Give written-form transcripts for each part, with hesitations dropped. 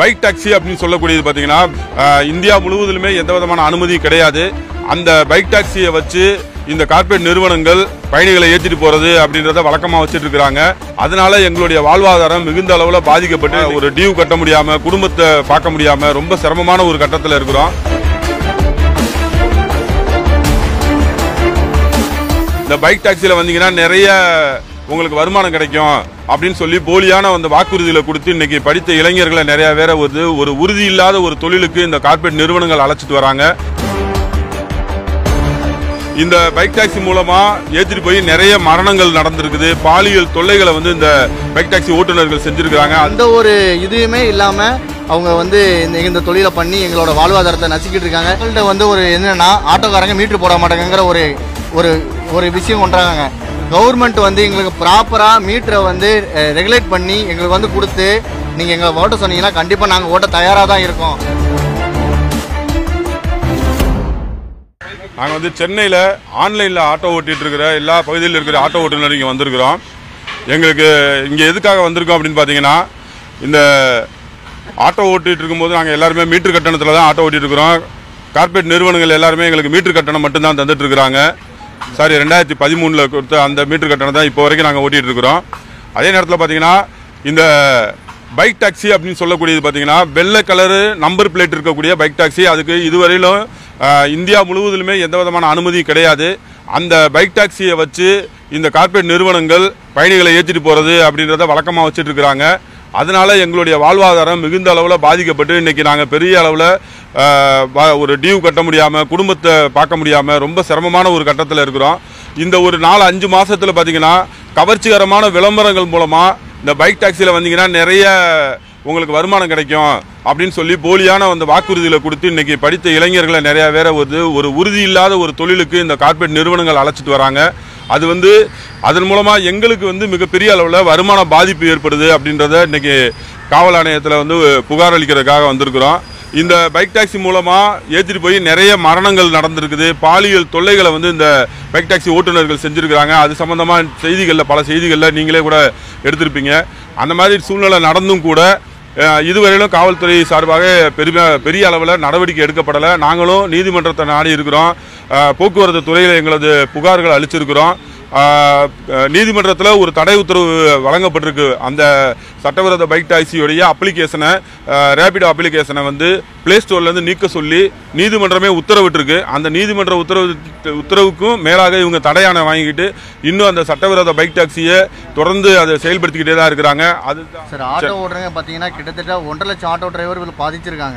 Bike taxi அப்படின்னு சொல்லக்கூடியது பாத்தீங்கன்னா இந்தியா முழுவதிலுமே எந்த விதமான அனுமதி கிடையாது. அந்த பைக் டாக்ஸியை வச்சு இந்த கார்ப்பரேட் நிறுவனங்கள் பயணிகளை ஏற்றிட்டு போறது அப்படின்றத வழக்கமா வச்சுட்டு இருக்காங்க. அதனால எங்களுடைய வாழ்வாதாரம் மிகுந்த அளவுல பாதிக்கப்பட்டு ஒரு டியூ கட்ட முடியாம, குடும்பத்தை பார்க்க முடியாம ரொம்ப சிரமமான ஒரு கட்டத்தில் இருக்கிறோம். இந்த பைக் டாக்ஸில வந்தீங்கன்னா நிறைய உங்களுக்கு வருமானம் கிடைக்கும் அப்படின்னு சொல்லி போலியான அந்த வாக்குறுதிகளை கொடுத்து இன்னைக்கு படித்த இளைஞர்களை நிறைய பேரை ஒரு உறுதி இல்லாத ஒரு தொழிலுக்கு இந்த கார்ப்பரேட் நிறுவனங்கள் அழைச்சிட்டு வராங்க. இந்த பைக் டாக்ஸி மூலமா ஏற்றிட்டு போய் நிறைய மரணங்கள் நடந்திருக்குது. பாலியல் தொல்லைகளை இந்த பைக் டாக்ஸி ஓட்டுநர்கள் செஞ்சிருக்காங்க. அந்த ஒரு இதுவுமே இல்லாம அவங்க இந்த தொழிலை பண்ணி எங்களோட வாழ்வாதாரத்தை நசிக்கிட்டு இருக்காங்க. எங்கள்கிட்ட ஒரு என்னன்னா ஆட்டோக்காரங்க மீட்டர் போட மாட்டாங்கிற ஒரு விஷயம் கொண்டாங்க. கவர்மெண்ட் எங்களுக்கு ப்ராப்பரா மீட்டரை ரெகுலேட் பண்ணி எங்களுக்கு கொடுத்து நீங்க எங்களை ஓட்ட சொன்னீங்கன்னா கண்டிப்பா நாங்க ஓட்ட தயாரா தான் இருக்கோம். நாங்கள் சென்னையில் ஆன்லைனில் ஆட்டோ ஓட்டிகிட்டு இருக்கிற எல்லா பகுதியில் இருக்கிற ஆட்டோ ஓட்டுநர் இங்கே வந்திருக்கிறோம். எங்களுக்கு இங்கே எதுக்காக வந்திருக்கோம் அப்படின்னு பார்த்தீங்கன்னா, இந்த ஆட்டோ ஓட்டிகிட்டு இருக்கும்போது நாங்கள் எல்லாருமே மீட்டர் கட்டணத்தில் தான் ஆட்டோ ஓட்டிகிட்டு இருக்கிறோம். கார்ப்பரேட் நிறுவனங்கள் எல்லாருமே எங்களுக்கு மீட்டர் கட்டணம் மட்டும்தான் தந்துட்டு இருக்கிறாங்க. 2013 கொடுத்த அந்த மீட்டர் கட்டணம் தான் இப்போ வரைக்கும் நாங்கள் ஓட்டிகிட்டு இருக்கிறோம். அதே நேரத்தில் பார்த்தீங்கன்னா இந்த பைக் டாக்ஸி அப்படின்னு சொல்லக்கூடியது பார்த்தீங்கன்னா வெள்ளை கலரு நம்பர் பிளேட் இருக்கக்கூடிய பைக் டாக்ஸி. அதுக்கு இதுவரையிலும் இந்தியா முழுவதிலுமே எந்த விதமான அனுமதி கிடையாது. அந்த பைக் டாக்ஸியை வச்சு இந்த கார்ப்பரேட் நிறுவனங்கள் பயணிகளை ஏற்றிட்டு போறது அப்படின்றத வழக்கமாக வச்சுட்டு இருக்கிறாங்க. அதனால எங்களுடைய வாழ்வாதாரம் மிகுந்த அளவில் பாதிக்கப்பட்டு இன்னைக்கு நாங்கள் பெரிய அளவில் ஒரு டியூ கட்ட முடியாமல், குடும்பத்தை பார்க்க முடியாமல் ரொம்ப சிரமமான ஒரு கட்டத்தில் இருக்கிறோம். இந்த ஒரு 4-5 மாதத்தில் பார்த்தீங்கன்னா கவர்ச்சிகரமான விளம்பரங்கள் மூலமாக இந்த பைக் டாக்ஸியில் வந்தீங்கன்னா நிறைய உங்களுக்கு வருமானம் கிடைக்கும் அப்படின்னு சொல்லி போலியான அந்த வாக்குறுதிகளை கொடுத்து இன்னைக்கு படித்த இளைஞர்களை நிறைய பேரை ஒரு உறுதி இல்லாத ஒரு தொழிலுக்கு இந்த கார்ப்பரேட் நிறுவனங்கள் அழைச்சிட்டு வராங்க. அது அதன் மூலமா எங்களுக்கு மிகப்பெரிய அளவில் வருமான பாதிப்பு ஏற்படுது அப்படின்றத இன்னைக்கு காவல் ஆணையத்தில் புகார் அளிக்கிறதுக்காக வந்திருக்கிறோம். இந்த பைக் டாக்ஸி மூலமா ஏற்றிட்டு போய் நிறைய மரணங்கள் நடந்திருக்குது. பாலியல் தொல்லைகளை இந்த பைக் டாக்ஸி ஓட்டுநர்கள் செஞ்சிருக்கிறாங்க. அது சம்பந்தமா பல செய்திகளில் நீங்களே கூட எடுத்திருப்பீங்க. அந்த மாதிரி சூழ்நிலை நடந்தும் கூட இதுவரையிலும் காவல்துறை சார்பாக பெரிய அளவில் நடவடிக்கை எடுக்கப்படலை. நாங்களும் நீதிமன்றத்தை நாடி இருக்கிறோம். போக்குவரத்து துறையில் எங்களது புகார்கள் அளிச்சிருக்கிறோம். நீதிமன்றத்தில் ஒரு தடை உத்தரவு வழங்கப்பட்டிருக்கு. அந்த சட்டவிரோத பைக் டாக்ஸியோடைய அப்ளிகேஷனை, ரேபிடோ அப்ளிகேஷனை பிளே ஸ்டோர்லேருந்து நீக்க சொல்லி நீதிமன்றமே உத்தரவிட்டிருக்கு. அந்த நீதிமன்ற உத்தரவுக்கும் மேலாக இவங்க தடையானை வாங்கிக்கிட்டு இன்னும் அந்த சட்டவிரோத பைக் டாக்ஸியை தொடர்ந்து அதை செயல்படுத்திக்கிட்டே தான் இருக்கிறாங்க. அதுதான் சார், ஆட்டோ ஓட்டுறவங்க பார்த்தீங்கன்னா கிட்டத்தட்ட 1.5 லட்சம் ஆட்டோ டிரைவர்கள் பாதிச்சிருக்காங்க.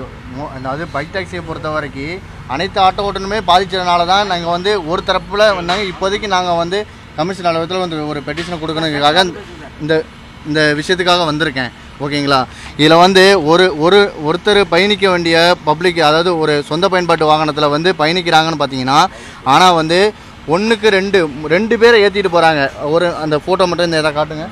அது பைக் டாக்ஸியை பொறுத்த வரைக்கும் அனைத்து ஆட்டோ ஓட்டுநருமே பாதிச்சதுனால தான் நாங்கள் ஒரு தரப்பில் வந்தாங்க. இப்போதைக்கு நாங்கள் கமிஷன் அலுவலகத்தில் ஒரு பெட்டிஷனை கொடுக்கணுங்கிறதுக்காக இந்த விஷயத்துக்காக வந்திருக்கேன். ஓகேங்களா? இதில் ஒருத்தர் பயணிக்க வேண்டிய பப்ளிக், அதாவது ஒரு சொந்த பயன்பாட்டு வாகனத்தில் பயணிக்கிறாங்கன்னு பார்த்தீங்கன்னா, ஆனால் 1க்கு 2 பேரை ஏற்றிட்டு போகிறாங்க. அந்த ஃபோட்டோ மட்டும் இந்த எதை காட்டுங்க.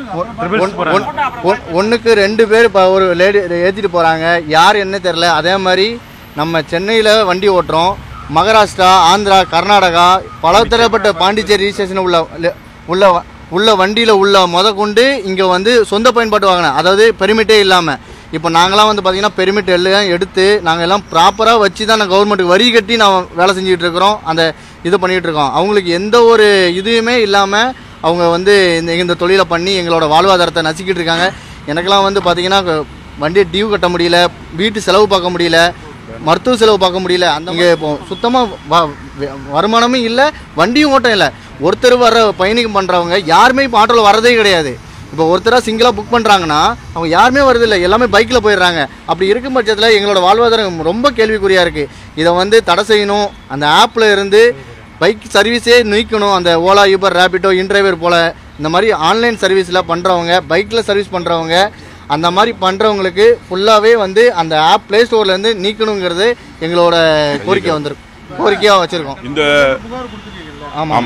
1க்கு 2 பேர் ஒரு லேடி ஏற்றிட்டு போகிறாங்க. யார் என்ன தெரில. அதே மாதிரி நம்ம சென்னையில் வண்டி ஓட்டுறோம். மகாராஷ்டிரா, ஆந்திரா, கர்நாடகா, பலதரப்பட்ட பாண்டிச்சேரி ரிஜிஸ்ட்ரேஷன் உள்ள வண்டியில் உள்ள கொண்டு இங்கே சொந்த பயன்பாட்டு வாங்கினேன், அதாவது பெர்மிட்டே இல்லாமல். இப்போ நாங்களாம் பார்த்தீங்கன்னா பெர்மிட் எல்லாம் எடுத்து நாங்கள் எல்லாம் ப்ராப்பராக வச்சு தான் நான் கவர்மெண்ட்டுக்கு வரி கட்டி நான் வேலை செஞ்சுக்கிட்டு இருக்கிறோம். அந்த இது பண்ணிகிட்டு இருக்கோம். அவங்களுக்கு எந்த ஒரு இதுவுமே இல்லாமல் அவங்க இந்த தொழிலை பண்ணி எங்களோட வாழ்வாதாரத்தை நசிக்கிட்டு இருக்காங்க. எனக்கெல்லாம் பார்த்தீங்கன்னா வண்டியை டியூ கட்ட முடியல, வீட்டு செலவு பார்க்க முடியல, மருத்துவ செலவு பார்க்க முடியல. இங்கே இப்போ சுத்தமாக வருமானமும் இல்லை, வண்டியும் ஓட்டம் இல்லை. ஒருத்தர் பயணிக்கம் பண்ணுறவங்க யாருமே இப்போ ஆட்டோவில் வரதே கிடையாது. இப்போ ஒருத்தராக சிங்கிளாக புக் பண்ணுறாங்கன்னா அவங்க யாருமே வரதில்லை, எல்லாமே பைக்கில் போயிடுறாங்க. அப்படி இருக்கும் பட்சத்தில் எங்களோட வாழ்வாதாரம் ரொம்ப கேள்விக்குறியாக இருக்குது. இதை தடை செய்யணும். அந்த ஆப்பில் இருந்து பைக் சர்வீஸே நீக்கணும். அந்த ஓலா, யூபர், ரேபிடோ, இன்டிரைவர் போல் இந்த மாதிரி ஆன்லைன் சர்வீஸில் பண்ணுறவங்க, பைக்கில் சர்வீஸ் பண்ணுறவங்க, அந்த மாதிரி பண்ணுறவங்களுக்கு ஃபுல்லாகவே அந்த ஆப் ப்ளே ஸ்டோர்லேருந்து நீக்கணுங்கிறது எங்களோட கோரிக்கையாக வச்சுருக்கோம். இந்த ஆமாம்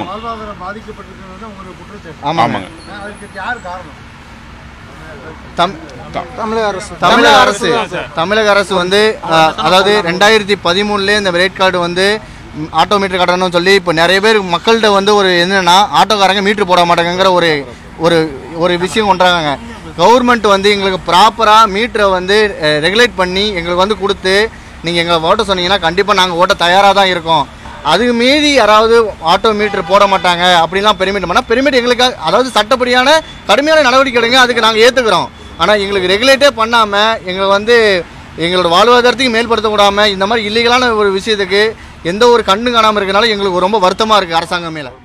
ஆமாங்க. தமிழக அரசு அதாவது 2013 இந்த ரேட் கார்டு ஆட்டோ மீட்டர் கட்டணும்னு சொல்லி இப்போ நிறைய பேர் மக்கள்கிட்ட ஒரு என்னன்னா ஆட்டோக்காரங்க மீட்டர் போட மாட்டாங்கிற ஒரு விஷயம் கொண்டாங்க. கவர்மெண்ட் வந்து எங்களுக்கு ப்ராப்பராக மீட்டரை வந்து ரெகுலேட் பண்ணி எங்களுக்கு வந்து கொடுத்து நீங்கள் எங்களை ஓட்ட சொன்னீங்கன்னா கண்டிப்பாக நாங்கள் ஓட்ட தயாராக தான் இருக்கோம். அதுக்கு மீறி யாராவது ஆட்டோ மீட்டர் போட மாட்டாங்க அப்படிலாம் பெர்மிட் பண்ணால் பெர்மிட் எங்களுக்கு அதாவது சட்டப்படியான கடுமையான நடவடிக்கை எடுங்க, அதுக்கு நாங்கள் ஏற்றுக்கிறோம். ஆனால் எங்களுக்கு ரெகுலேட்டே பண்ணாமல் எங்களை வந்து எங்களோட வாழ்வாதாரத்தையும் மேம்படுத்த விடாமல் இந்த மாதிரி இல்லீகலான ஒரு விஷயத்துக்கு எந்த ஒரு கண்ணு காணாமல் இருக்கனால எங்களுக்கு ரொம்ப வருத்தமாக இருக்குது அரசாங்கம் மேலே.